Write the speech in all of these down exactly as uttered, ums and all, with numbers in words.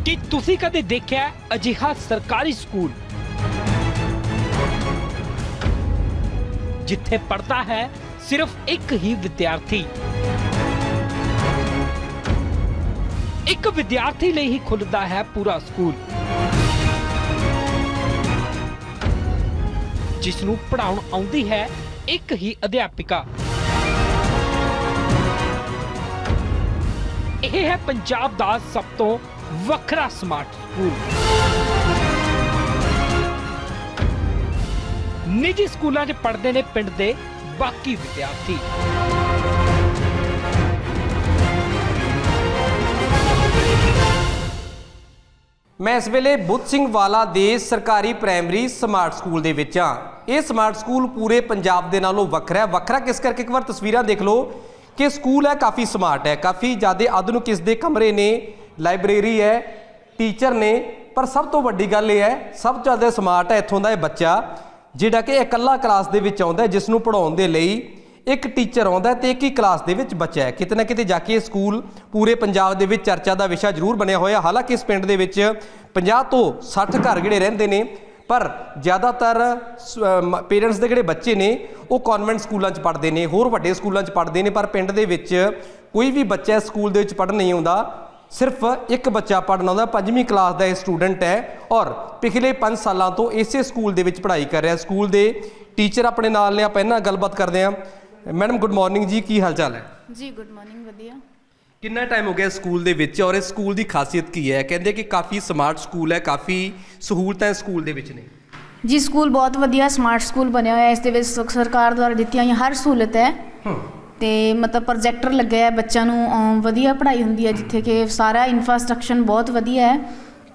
कि तुसी कदे देखिया अजिहा सरकारी स्कूल जिथे पढ़ता है सिर्फ एक ही विद्यार्थी, एक विद्यार्थी लिए ही खुलता है पूरा स्कूल, जिसनू पढ़ाउण आउंदी है एक ही अध्यापिका। यह है पंजाब दा सब तो वखरा स्मार्ट स्कूल। निजी स्कूलों च पढ़ते ने पिंड दे बाकी विद्यार्थी। मैं इस वेले बुद्ध सिंह वाला दे सरकारी प्राइमरी स्मार्ट स्कूल दे विच हां। ये स्मार्ट स्कूल पूरे पंजाब दे नालों वखरा है। वखरा किस करके एक बार तस्वीरां देख लो कि स्कूल है काफ़ी स्मार्ट है, काफ़ी ज़्यादा आधुनिक इसके कमरे ने, लाइब्रेरी है, टीचर ने, पर सब तो वड्डी गल यह है सब ज़्यादा स्मार्ट है इत्थों का बच्चा जिहड़ा कि इकल्ला क्लास दे विच आउंदा है, जिसनूं पढ़ाउण दे लई एक टीचर आउंदा ते एक ही क्लास दे विच बच्चा है। किते ना किते जाके स्कूल पूरे पंजाब दे विच चर्चा का विषय जरूर बनया होया। हालांकि इस पिंड दे विच पचास तो सठ घर जिहड़े रहिंदे ने, पर ज़्यादातर पेरेंट्स दे जिहड़े बच्चे ने वो कॉन्वेंट स्कूलों च पढ़ते हैं, होर वड्डे स्कूलों च पढ़ते हैं, पर पिंड दे विच कोई भी बच्चा स्कूल दे विच पढ़न नहीं आउंदा। सिर्फ एक बच्चा पढ़ना आउंदा, पंजवीं क्लास का स्टूडेंट है और पिछले पाँच सालों तो इसे स्कूल दे विच पढ़ाई कर रहा। स्कूल के टीचर अपने नाल ने, आपां इन्हां गलबात करते हैं। मैडम गुड मॉर्निंग जी, की हाल चाल है जी? गुड मॉर्निंग, वधिया। कितना टाइम हो गया स्कूल दे विच और इस स्कूल की खासियत की है? कहते कि काफ़ी स्मार्ट स्कूल है, काफ़ी सहूलतां स्कूल दे विच ने। जी स्कूल बहुत वधिया स्मार्ट स्कूल बनया हुआ है। इस दे विच सरकार द्वारा दित्तियां होईयां हर सहूलत है ते मतलब प्रोजैक्टर लगे है, बच्चों नूं वधिया पढ़ाई हुंदी है, जिथे कि सारा इंफ्रास्ट्रक्चर बहुत वधिया है।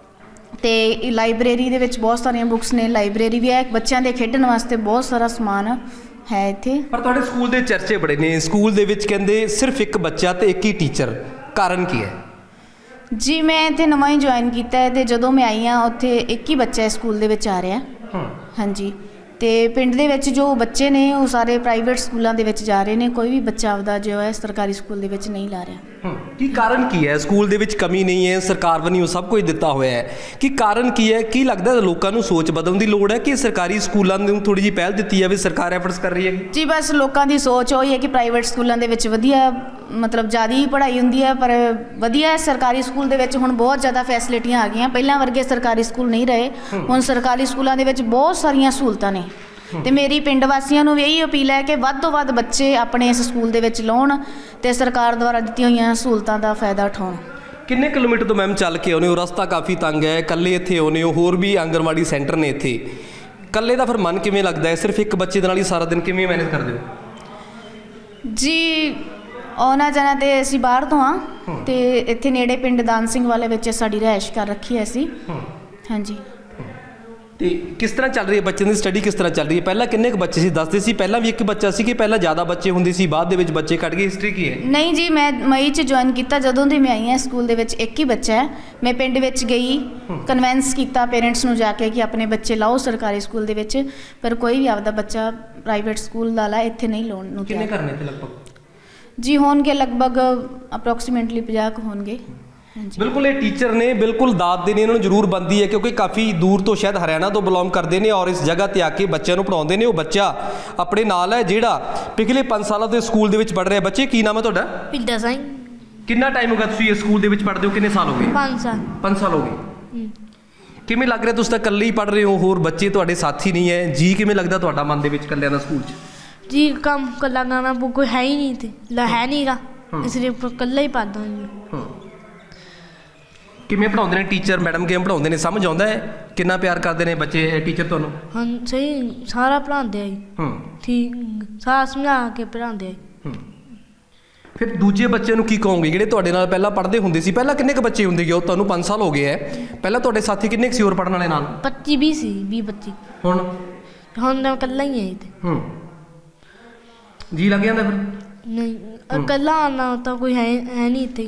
तो लाइब्रेरी दे विच बहुत सारियां बुक्स ने, लाइब्रेरी भी है, बच्चों के खेडण वास्ते बहुत सारा समान है इत्थे। पर तुहाडे स्कूल दे चर्चे बड़े ने, स्कूल दे विच कहंदे सिर्फ एक बच्चा ते एक ही टीचर, कारण की है? जी मैं इत्थे नवां ही ज्वाइन कीता है ते जदों मैं आई हाँ उत्थे एक ही बच्चा स्कूल दे विच आ रहा है। हाँ जी, तो पिंड दे विच जो बच्चे ने वो सारे प्राइवेट स्कूलों दे विच जा रहे हैं, कोई भी बच्चा आपदा जो है सरकारी स्कूल दे विच नहीं ला रहा। की कारण की है? स्कूल दे विच कमी नहीं है, सरकार वल्लों सब कुछ दिता होया है, कि कारण की है? की लगता है लोगों को सोच बदलने की लोड़ है कि सरकारी स्कूलों नूं थोड़ी जी पहल दी है, भी सरकार एफर्ट्स कर रही है? जी बस लोगों की सोच वही है कि प्राइवेट स्कूलों के विच वधिया मतलब ज़्यादा ही पढ़ाई होंदी है, पर वधिया सरकारी स्कूल दे विच हुण बहुत ज़्यादा फैसिलिटियां आ गई। पहलां वर्गे सरकारी स्कूल नहीं रहे, हुण सरकारी स्कूलों के विच बहुत सारियां सहूलतां ने। तो मेरी पिंड वासियों को यही अपील है कि वध तो वध बच्चे अपने इस स्कूल दे विच लाउण ते सरकार द्वारा दित्तियां होईयां सहूलतां दा फायदा उठाउण। किन्ने किलोमीटर तो मैम चल के आउने हो? रस्ता काफ़ी तंग है, कल्ले इत्थे आउने हो, होर भी आंगनवाड़ी सेंटर ने इत्थे, कल्ले दा फिर मन किवें लगदा है? सिर्फ एक बच्चे दे नाल ही सारा दिन किवें मैनेज करदे हो? जी आना जाना तो असीं बाहर तो हाँ, तो इत्थे नेड़े पिंड दान सिंह वाले विच साडी रिहाइश कर रखी है असीं। हाँ जी। तो किस तरह चल रही है बच्चों की स्टडी, किस तरह चल रही है? पहला किन्ने क बच्चे सी दसदे सी? पहला भी एक बच्चा सी कि पहला ज़्यादा बच्चे हुंदे सी, बाद दे विच बच्चे घट गए? हिस्टरी की है? नहीं जी मैं मई च ज्वाइन किया, जदों दी मैं आई हाँ स्कूल दे विच एक ही बच्चा है। मैं पिंड विच गई, कन्वेंस किया पेरेंट्स नूं जाके कि अपने बच्चे लाओ सरकारी स्कूल दे विच, पर कोई भी आपदा बच्चा प्राइवेट स्कूल दा ला इत्थे नहीं लाउण नूं। किन्ने करने थे लगभग? जी होणगे लगभग अप्रोक्सीमेटली पचास होणगे। बिल्कुल ये टीचर ने बिल्कुल दाद देनी इन्होंने जरूर बनती है, क्योंकि काफ़ी दूर तो शायद हरियाणा तो बिलोंग करते हैं और इस जगह पर आके बच्चों को पढ़ाते हैं। वो बच्चा अपने नाल है जिहड़ा पिछले पाँच सालों के स्कूल दे विच पढ़ रहा है। बच्चे की नाम है तुहाडा? पिंडा सिंह। कितना टाइम हो गया तुसीं इस स्कूल दे विच पढ़दे हो? कितने साल हो गए? पाँच साल। पाँच साल हो गए। किवें लग रहा तुसीं तां कल्ले ही पढ़ रहे हो, होर बच्चे तुहाडे साथी नहीं है? जी किवें लगदा तुहाडा मन दे विच कल्लिਆਂ दा स्कूल च? जी कम कल्ला गाना कोई है ही नहीं थे, ला है नहीं गा, इसलिए कल्ला ही पढ़दा हूं। किवें पढ़ाउंदे ने टीचर, मैडम किवें पढ़ाउंदे ने? समझ आउंदा है कितना प्यार करते हैं बच्चे टीचर तुहानूं? हाँ सही सारा पढ़ाते हैं, ठीक सारा समझा के पढ़ाते हैं। फिर दूजे बच्चे की कहोगे जिहड़े तुहाडे नाल पहला पढ़ते हुंदे सी? पहला किन्ने क बच्चे हुंदे गए? तुहानूं पाँच साल हो गए है, पहला तुहाडे साथी किन्ने क सी होर पढ़न वाले नाल? पच्ची बीस सी, बीस पच्ची। हुण हुण मैं कल्ला ही है। जी लग जाता फिर? नहीं कल्ला आना तो कोई है है नहीं इत्थे।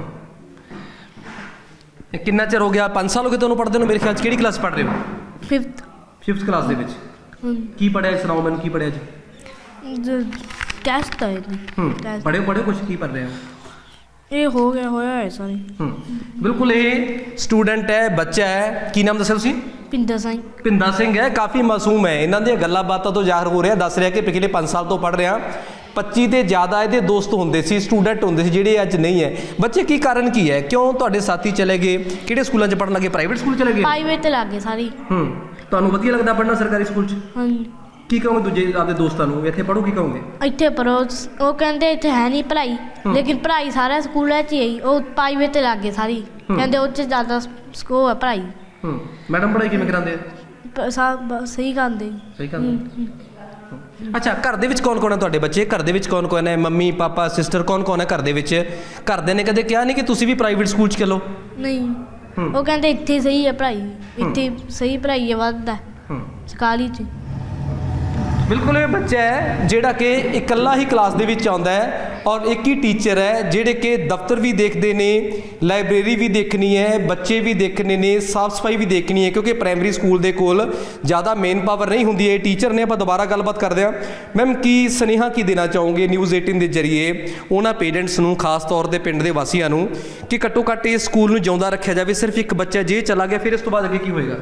कितना चिर हो गया? पाँच साल हो गए तुहानूं पढ़दे नूं? मेरे ख्याल च किहड़ी क्लास पढ़ रहे हो? फिफ्थ। फिफ्थ क्लास दे विच की पढ़िया? सुनाओ मैनूं की पढ़िया जी? टेस्ट है। पढ़े पढ़े कुछ की पढ़ रहे हो? ਇਹ ਹੋ ਗਿਆ ਹੋਇਆ ਹੈ ਸਾਰੀ। ਹੂੰ ਬਿਲਕੁਲ ਇਹ ਸਟੂਡੈਂਟ ਹੈ, ਬੱਚਾ ਹੈ। ਕੀ ਨਾਮ ਦੱਸਿਆ ਤੁਸੀਂ? ਪਿੰਦਰ ਸਿੰਘ। ਪਿੰਦਾ ਸਿੰਘ ਹੈ, ਕਾਫੀ ਮਾਸੂਮ ਹੈ। ਇਹਨਾਂ ਦੀਆਂ ਗੱਲਾਂ ਬਾਤਾਂ ਤੋਂ ਜ਼ਾਹਰ ਹੋ ਰਿਹਾ, ਦੱਸ ਰਿਹਾ ਕਿ ਪਿਛਲੇ ਪੰਜ ਸਾਲ ਤੋਂ ਪੜ੍ਹ ਰਿਹਾ। ਪੱਚੀ ਦੇ ਜ਼ਿਆਦਾ ਇਹਦੇ ਦੋਸਤ ਹੁੰਦੇ ਸੀ, ਸਟੂਡੈਂਟ ਹੁੰਦੇ ਸੀ ਜਿਹੜੇ ਅੱਜ ਨਹੀਂ ਹੈ। ਬੱਚੇ ਕੀ ਕਾਰਨ ਕੀ ਹੈ, ਕਿਉਂ ਤੁਹਾਡੇ ਸਾਥੀ ਚਲੇ ਗਏ? ਕਿਹੜੇ ਸਕੂਲਾਂ 'ਚ ਪੜ੍ਹਨ ਲੱਗੇ? ਪ੍ਰਾਈਵੇਟ ਸਕੂਲ ਚਲੇ ਗਏ? ਪ੍ਰਾਈਵੇਟ ਤੇ ਲੱਗੇ ਸਾਰੀ। ਹੂੰ ਤੁਹਾਨੂੰ ਵਧੀਆ ਲੱਗਦਾ ਪੜ੍ਹਨਾ ਸਰਕਾਰੀ ਸਕੂਲ 'ਚ? ਹਾਂਜੀ। ਕੀ ਕਹੋਗੇ ਦੂਜੇ ਆਪਦੇ ਦੋਸਤਾਂ ਨੂੰ ਇੱਥੇ ਪੜ੍ਹੋ, ਕੀ ਕਹੋਗੇ? ਇੱਥੇ ਪੜ੍ਹੋ। ਉਹ ਕਹਿੰਦੇ ਇੱਥੇ ਹੈ ਨਹੀਂ ਪੜ੍ਹਾਈ, ਲੇਕਿਨ ਪੜ੍ਹਾਈ ਸਾਰੇ ਸਕੂਲਾਂ 'ਚ ਹੀ ਆਈ। ਉਹ ਪ੍ਰਾਈਵੇਟ ਤੇ ਲੱਗੇ ਸਾਰੀ, ਕਹਿੰਦੇ ਉਹ 'ਚ ਜ਼ਿਆਦਾ ਸਕੋਪ ਹੈ ਪੜ੍ਹਾਈ। ਹੂੰ ਮੈਡਮ ਪੜ੍ਹਾਈ ਕਿਵੇਂ ਕਰਾਉਂਦੇ ਆ? ਸਭ ਸਹੀ ਕਰਦੇ। ਸਹੀ ਕਰਦੇ। ਅੱਛਾ, ਘਰ ਦੇ ਵਿੱਚ ਕੌਣ ਕੌਣ ਹੈ ਤੁਹਾਡੇ ਬੱਚੇ? ਘਰ ਦੇ ਵਿੱਚ ਕੌਣ ਕੌਣ ਹੈ? ਮੰਮੀ ਪਾਪਾ ਸਿਸਟਰ ਕੌਣ ਕੌਣ ਹੈ ਘਰ ਦੇ ਵਿੱਚ? ਘਰਦਿਆਂ ਨੇ ਕਦੇ ਕਿਹਾ ਨਹੀਂ ਕਿ ਤੁਸੀਂ ਵੀ ਪ੍ਰਾਈਵੇਟ ਸਕੂਲ 'ਚ ਚਲੋ? ਨਹੀਂ, ਉਹ ਕਹਿੰਦੇ ਇੱਥੇ ਸਹੀ ਹੈ ਪੜ੍ਹਾਈ, ਇੱਥੇ ਸਹੀ ਪੜ੍ਹਾਈ ਹੈ, ਵੱਧਦਾ ਸਰਕਾਰੀ 'ਚ। ਬਿਲਕੁਲ ਇਹ ਬੱਚਾ ਹੈ ਜਿਹੜਾ ਕਿ ਇਕੱਲਾ ਹੀ ਕਲਾਸ ਦੇ ਵਿੱਚ ਆਉਂਦਾ ਹੈ ਔਰ ਇੱਕ ਹੀ ਟੀਚਰ ਹੈ ਜਿਹੜੇ ਕਿ ਦਫ਼ਤਰ ਵੀ ਦੇਖਦੇ ਨੇ, ਲਾਇਬ੍ਰੇਰੀ ਵੀ ਦੇਖਣੀ ਹੈ, ਬੱਚੇ ਵੀ ਦੇਖਣੇ ਨੇ, ਸਾਫ਼ ਸਫਾਈ ਵੀ ਦੇਖਣੀ ਹੈ, ਕਿਉਂਕਿ ਪ੍ਰਾਇਮਰੀ ਸਕੂਲ ਦੇ ਕੋਲ ਜ਼ਿਆਦਾ ਮੇਨ ਪਾਵਰ ਨਹੀਂ ਹੁੰਦੀ ਹੈ। ਟੀਚਰ ਨੇ ਆਪਾਂ ਦੁਬਾਰਾ ਗੱਲਬਾਤ ਕਰਦੇ ਹਾਂ। ਮੈਮ ਕੀ ਸੁਨੇਹਾ ਕੀ ਦੇਣਾ ਚਾਹੋਗੇ ਨਿਊਜ਼ ਅਠਾਰਾਂ ਦੇ ਜ਼ਰੀਏ ਉਹਨਾਂ ਪੇਰੈਂਟਸ ਨੂੰ, ਖਾਸ ਤੌਰ 'ਤੇ ਪਿੰਡ ਦੇ ਵਾਸੀਆਂ ਨੂੰ, ਕਿ ਘੱਟੋ ਘੱਟ ਇਸ ਸਕੂਲ ਨੂੰ ਜਿਉਂਦਾ ਰੱਖਿਆ ਜਾਵੇ? ਸਿਰਫ ਇੱਕ ਬੱਚਾ ਜੇ ਚਲਾ ਗਿਆ ਫਿਰ ਇਸ ਤੋਂ ਬਾਅਦ ਅੱਗੇ ਕੀ ਹੋਏਗਾ?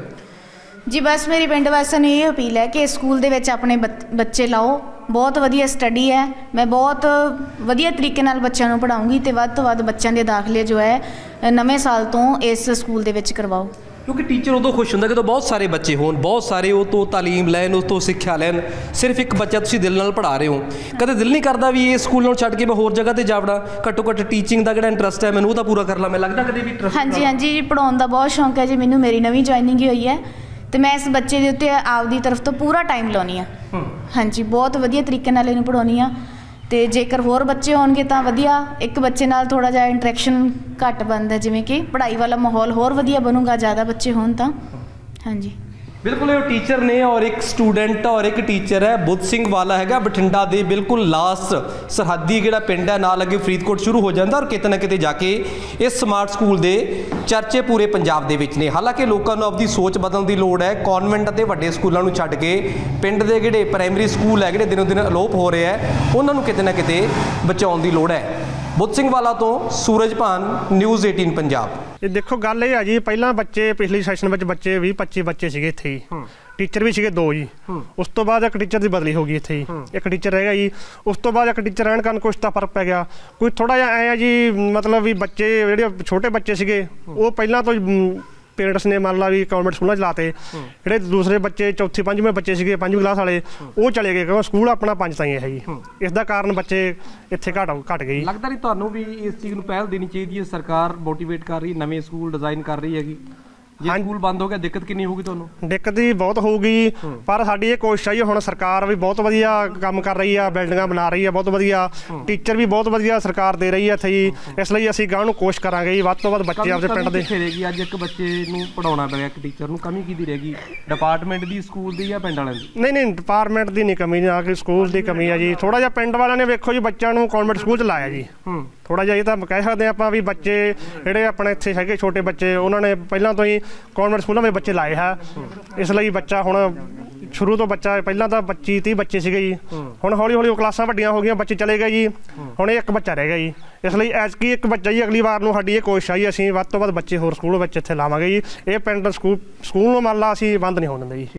ਜੀ ਬਸ ਮੇਰੀ ਪਿੰਡ ਵਾਸੀਆਂ ਨੂੰ ਇਹ ਅਪੀਲ ਹੈ ਕਿ ਇਸ ਸਕੂਲ ਦੇ ਵਿੱਚ ਆਪਣੇ ਬੱਚੇ ਲਾਓ। ਬਹੁਤ ਵਧੀਆ ਸਟੱਡੀ ਹੈ, ਮੈਂ ਬਹੁਤ ਵਧੀਆ ਤਰੀਕੇ ਨਾਲ ਬੱਚਿਆਂ ਨੂੰ ਪੜ੍ਹਾਉਂਗੀ ਅਤੇ ਵੱਧ ਤੋਂ ਵੱਧ ਬੱਚਿਆਂ ਦੇ ਦਾਖਲੇ ਜੋ ਹੈ ਨਵੇਂ ਸਾਲ ਤੋਂ ਇਸ ਸਕੂਲ ਦੇ ਵਿੱਚ ਕਰਵਾਓ। ਕਿਉਂਕਿ ਟੀਚਰ ਉਦੋਂ ਖੁਸ਼ ਹੁੰਦਾ ਜਦੋਂ ਬਹੁਤ ਸਾਰੇ ਬੱਚੇ ਹੋਣ, ਬਹੁਤ ਸਾਰੇ ਉਹ ਤੋਂ ਤਾਲੀਮ ਲੈਣ, ਉਸ ਤੋਂ ਸਿੱਖਿਆ ਲੈਣ। ਸਿਰਫ ਇੱਕ ਬੱਚਾ ਤੁਸੀਂ ਦਿਲ ਨਾਲ ਪੜ੍ਹਾ ਰਹੇ ਹੋ, ਕਦੇ ਦਿਲ ਨਹੀਂ ਕਰਦਾ ਵੀ ਇਹ ਸਕੂਲ ਨੂੰ ਛੱਡ ਕੇ ਮੈਂ ਹੋਰ ਜਗ੍ਹਾ 'ਤੇ ਜਾਵੜਾ? ਘੱਟੋ ਘੱਟ ਟੀਚਿੰਗ ਦਾ ਜਿਹੜਾ ਇੰਟਰਸਟ ਹੈ ਮੈਨੂੰ ਉਹ ਤਾਂ ਪੂਰਾ ਕਰ ਲਾਂ। ਮੈਂ ਲੱਗਦਾ ਕਦੇ ਵੀ ਇੰਟਰਸਟ? ਹਾਂਜੀ ਹਾਂਜੀ, ਪੜ੍ਹਾਉਣ ਦਾ ਬਹੁਤ ਸ਼ੌਂਕ ਹੈ ਜੀ ਮੈਨੂੰ। ਮੇਰੀ ਨਵੀਂ ਜੁਆਇਨਿੰਗ ਹੀ ਹੋਈ ਹੈ ਅਤੇ ਮੈਂ ਇਸ ਬੱਚੇ ਦੇ ਉੱਤੇ ਆਪਦੀ ਤਰਫ ਤੋਂ ਪੂਰਾ ਟਾਈਮ ਲਾਉਂਦੀ ਹਾਂ। ਹਾਂਜੀ, ਬਹੁਤ ਵਧੀਆ ਤਰੀਕੇ ਨਾਲ ਇਹਨੂੰ ਪੜ੍ਹਾਉਂਦੀ ਹਾਂ। ਅਤੇ ਜੇਕਰ ਹੋਰ ਬੱਚੇ ਹੋਣਗੇ ਤਾਂ ਵਧੀਆ, ਇੱਕ ਬੱਚੇ ਨਾਲ ਥੋੜ੍ਹਾ ਜਿਹਾ ਇੰਟਰੈਕਸ਼ਨ ਘੱਟ ਬਣਦਾ, ਜਿਵੇਂ ਕਿ ਪੜ੍ਹਾਈ ਵਾਲਾ ਮਾਹੌਲ ਹੋਰ ਵਧੀਆ ਬਣੂਗਾ ਜ਼ਿਆਦਾ ਬੱਚੇ ਹੋਣ ਤਾਂ। ਹਾਂਜੀ ਬਿਲਕੁਲ ਇਹ ਟੀਚਰ ਨੇ ਔਰ ਇੱਕ ਸਟੂਡੈਂਟ ਔਰ ਇੱਕ ਟੀਚਰ ਹੈ। ਬੁੱਧ ਸਿੰਘ ਵਾਲਾ ਹੈਗਾ ਬਠਿੰਡਾ ਦੇ ਬਿਲਕੁਲ ਲਾਸਟ ਸਰਹੱਦੀ ਜਿਹੜਾ ਪਿੰਡ ਹੈ, ਨਾਲ ਅੱਗੇ ਫਰੀਦਕੋਟ ਸ਼ੁਰੂ ਹੋ ਜਾਂਦਾ ਔਰ ਕਿਤੇ ਨਾ ਕਿਤੇ ਜਾ ਕੇ ਇਸ ਸਮਾਰਟ ਸਕੂਲ ਦੇ ਚਰਚੇ ਪੂਰੇ ਪੰਜਾਬ ਦੇ ਵਿੱਚ ਨੇ। ਹਾਲਾਂਕਿ ਲੋਕਾਂ ਨੂੰ ਆਪਦੀ ਸੋਚ ਬਦਲਣ ਦੀ ਲੋੜ ਹੈ। ਕੌਨਵੈਂਟ ਅਤੇ ਵੱਡੇ ਸਕੂਲਾਂ ਨੂੰ ਛੱਡ ਕੇ ਪਿੰਡ ਦੇ ਜਿਹੜੇ ਪ੍ਰਾਇਮਰੀ ਸਕੂਲ ਹੈ ਜਿਹੜੇ ਦਿਨੋਂ ਦਿਨ ਅਲੋਪ ਹੋ ਰਹੇ ਹੈ, ਉਹਨਾਂ ਨੂੰ ਕਿਤੇ ਨਾ ਕਿਤੇ ਬਚਾਉਣ ਦੀ ਲੋੜ ਹੈ। ਬੁੱਧ ਸਿੰਘ ਵਾਲਾ ਤੋਂ ਸੂਰਜਭਾਨ, ਨਿਊਜ਼ ਅਠਾਰਾਂ ਪੰਜਾਬ। ਇਹ ਦੇਖੋ ਗੱਲ ਇਹ ਆ ਜੀ, ਪਹਿਲਾਂ ਬੱਚੇ ਪਿਛਲੀ ਸੈਸ਼ਨ ਵਿੱਚ ਬੱਚੇ ਵੀਹ ਪੱਚੀ ਬੱਚੇ ਸੀਗੇ ਇੱਥੇ ਹੀ, ਟੀਚਰ ਵੀ ਸੀਗੇ ਦੋ ਜੀ। ਉਸ ਤੋਂ ਬਾਅਦ ਇੱਕ ਟੀਚਰ ਦੀ ਬਦਲੀ ਹੋ ਗਈ ਇੱਥੇ ਹੀ, ਇੱਕ ਟੀਚਰ ਰਹਿ ਗਿਆ ਜੀ। ਉਸ ਤੋਂ ਬਾਅਦ ਇੱਕ ਟੀਚਰ ਰਹਿਣ ਕਾਰਨ ਕੁਛ ਤਾਂ ਫਰਕ ਪੈ ਗਿਆ। ਕੋਈ ਥੋੜ੍ਹਾ ਜਿਹਾ ਐਂ ਆ ਜੀ, ਮਤਲਬ ਵੀ ਬੱਚੇ ਜਿਹੜੇ ਛੋਟੇ ਬੱਚੇ ਸੀਗੇ ਉਹ ਪਹਿਲਾਂ ਤੋਂ ਪੇਰੈਂਟਸ ਨੇ ਮੰਨ ਲਾ ਵੀ ਕਨਵੈਂਟ ਸਕੂਲਾਂ 'ਚ ਲਾਤੇ। ਜਿਹੜੇ ਦੂਸਰੇ ਬੱਚੇ ਚੌਥੀ ਪੰਜਵੇਂ ਬੱਚੇ ਸੀਗੇ, ਪੰਜਵੀਂ ਕਲਾਸ ਵਾਲੇ, ਉਹ ਚਲੇ ਗਏ ਕਿਉਂਕਿ ਸਕੂਲ ਆਪਣਾ ਪੰਜ ਤਾਈਂ ਹੈ ਜੀ। ਇਸ ਦਾ ਕਾਰਨ ਬੱਚੇ ਇੱਥੇ ਘੱਟ ਘੱਟ ਗਏ। ਲੱਗਦਾ ਨਹੀਂ ਤੁਹਾਨੂੰ ਵੀ ਇਸ ਚੀਜ਼ ਨੂੰ ਪਹਿਲ ਦੇਣੀ ਚਾਹੀਦੀ ਹੈ? ਸਰਕਾਰ ਮੋਟੀਵੇਟ ਕਰ ਰਹੀ, ਨਵੇਂ ਸਕੂਲ ਡਿਜ਼ਾਈਨ ਕਰ ਰਹੀ ਹੈਗੀ। ਜੇ ਸਕੂਲ ਬੰਦ ਹੋ ਗਿਆ ਦਿੱਕਤ ਕਿੰਨੀ ਹੋਊਗੀ ਤੁਹਾਨੂੰ? ਦਿੱਕਤ ਹੀ ਬਹੁਤ ਹੋਊਗੀ, ਪਰ ਸਾਡੀ ਇਹ ਕੋਸ਼ਿਸ਼ ਹੈ ਹੁਣ ਸਰਕਾਰ ਵੀ ਬਹੁਤ ਵਧੀਆ ਕੰਮ ਕਰ ਰਹੀ ਆ, ਬਿਲਡਿੰਗਾਂ ਬਣਾ ਰਹੀ ਆ ਬਹੁਤ ਵਧੀਆ, ਟੀਚਰ ਵੀ ਬਹੁਤ ਵਧੀਆ ਸਰਕਾਰ ਦੇ ਰਹੀ ਹੈ ਇੱਥੇ ਜੀ। ਇਸ ਲਈ ਅਸੀਂ ਗਾਂਹ ਨੂੰ ਕੋਸ਼ਿਸ਼ ਕਰਾਂਗੇ ਜੀ ਵੱਧ ਤੋਂ ਵੱਧ ਬੱਚੇ ਆਪਦੇ ਪਿੰਡ ਦੇ। ਰਹੇਗੀ ਅੱਜ ਇੱਕ ਬੱਚੇ ਨੂੰ ਪੜਾਉਣਾ ਪਿਆ, ਇੱਕ ਟੀਚਰ ਨੂੰ, ਕਮੀ ਕਿਹਦੀ ਰਹੇਗੀ? ਡਿਪਾਰਟਮੈਂਟ ਦੀ, ਸਕੂਲ ਦੀ, ਜਾਂ ਪਿੰਡ ਵਾਲਿਆਂ ਦੀ? ਨਹੀਂ ਨਹੀਂ, ਡਿਪਾਰਟਮੈਂਟ ਦੀ ਨਹੀਂ ਕਮੀ, ਨਾ ਕਿ ਸਕੂਲ ਦੀ ਕਮੀ ਆ ਜੀ। ਥੋੜ੍ਹਾ ਜਿਹਾ ਪਿੰਡ ਵਾਲਿਆਂ ਨੇ ਵੇਖੋ ਜੀ ਬੱਚਿਆਂ ਨੂੰ ਕਨਵੈਂਟ ਸਕੂਲ 'ਚ ਲਾਇਆ ਜੀ। ਥੋੜ੍ਹਾ ਜਿਹਾ ਇਹ ਤਾਂ ਕਹਿ ਸਕਦੇ ਆਪਾਂ ਵੀ ਬੱਚੇ ਜਿਹੜੇ ਆਪਣੇ ਇੱਥੇ ਹੈਗੇ ਛੋਟੇ ਬੱਚੇ, ਉਹਨਾਂ ਨੇ ਪਹਿਲਾਂ ਤੋਂ ਹੀ ਕਨਵੈਂਟ ਸਕੂਲਾਂ ਵਿੱਚ ਬੱਚੇ ਲਾਏ ਹੈ। ਇਸ ਲਈ ਬੱਚਾ ਹੁਣ ਸ਼ੁਰੂ ਤੋਂ ਬੱਚਾ ਪਹਿਲਾਂ ਤਾਂ ਪੱਚੀ ਤੀਹ ਬੱਚੇ ਸੀਗੇ ਜੀ, ਹੁਣ ਹੌਲੀ ਹੌਲੀ ਉਹ ਕਲਾਸਾਂ ਵੱਡੀਆਂ ਹੋ ਗਈਆਂ, ਬੱਚੇ ਚਲੇ ਗਏ ਜੀ। ਹੁਣ ਇਹ ਇੱਕ ਬੱਚਾ ਰਹਿ ਗਿਆ ਜੀ। ਇਸ ਲਈ ਐਤਕੀ ਇੱਕ ਬੱਚਾ ਜੀ, ਅਗਲੀ ਵਾਰ ਨੂੰ ਸਾਡੀ ਇਹ ਕੋਸ਼ਿਸ਼ ਆਈ ਅਸੀਂ ਵੱਧ ਤੋਂ ਵੱਧ ਬੱਚੇ ਹੋਰ ਸਕੂਲ ਵਿੱਚ ਇੱਥੇ ਲਾਵਾਂਗੇ ਜੀ। ਇਹ ਪਿੰਡ ਸਕੂਲ ਸਕੂਲ ਨੂੰ ਮੰਨ ਲਾ ਅਸੀਂ ਬੰਦ ਨਹੀਂ ਹੋਣ ਦਿੰਦੇ ਜੀ।